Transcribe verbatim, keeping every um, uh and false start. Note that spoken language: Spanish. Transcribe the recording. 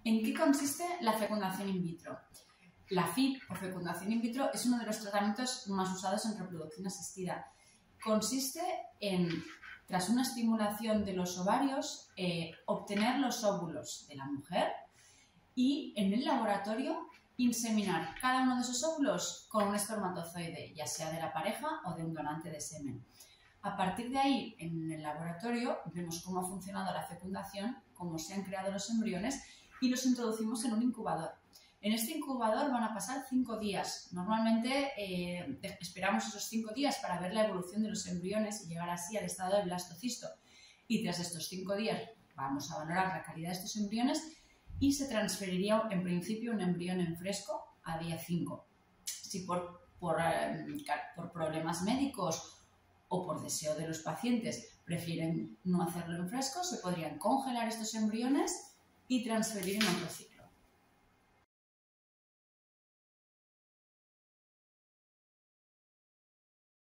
¿En qué consiste la fecundación in vitro? La F I V, o fecundación in vitro, es uno de los tratamientos más usados en reproducción asistida. Consiste en, tras una estimulación de los ovarios, eh, obtener los óvulos de la mujer y en el laboratorio inseminar cada uno de esos óvulos con un espermatozoide, ya sea de la pareja o de un donante de semen. A partir de ahí, en el laboratorio, vemos cómo ha funcionado la fecundación, cómo se han creado los embriones y los introducimos en un incubador. En este incubador van a pasar cinco días. Normalmente eh, esperamos esos cinco días para ver la evolución de los embriones y llegar así al estado de blastocisto. Y tras estos cinco días vamos a valorar la calidad de estos embriones y se transferiría en principio un embrión en fresco a día cinco. Si por, por, eh, por problemas médicos o por deseo de los pacientes prefieren no hacerlo en fresco, se podrían congelar estos embriones y transferir en otro ciclo.